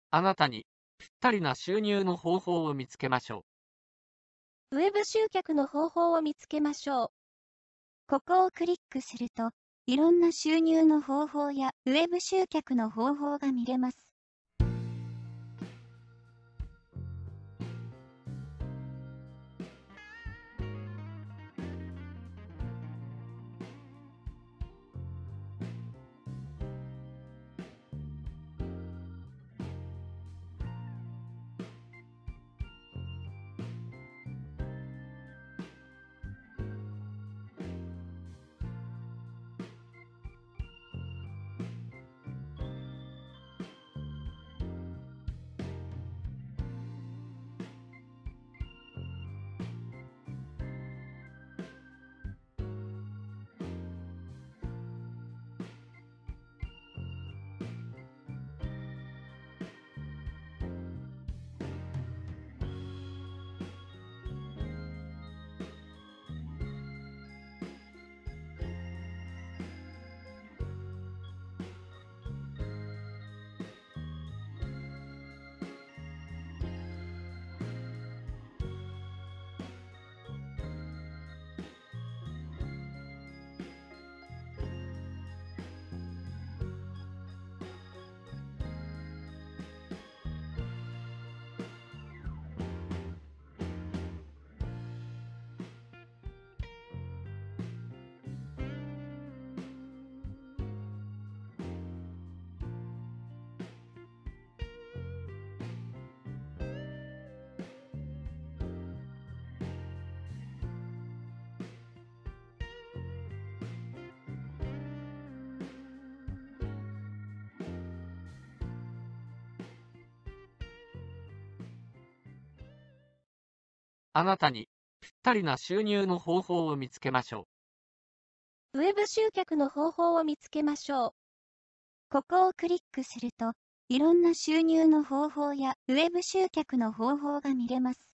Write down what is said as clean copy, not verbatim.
あなたにぴったりな収入の方法を見つけましょウェブ集客の方法を見つけましょう。ここをクリックすると、いろんな収入の方法やウェブ集客の方法が見れます。 う。あなたにぴったりな収入の方法を見つけましょウェブ集客の方法を見つけましょう。ここをクリックすると、いろんな収入の方法やウェブ集客の方法が見れます。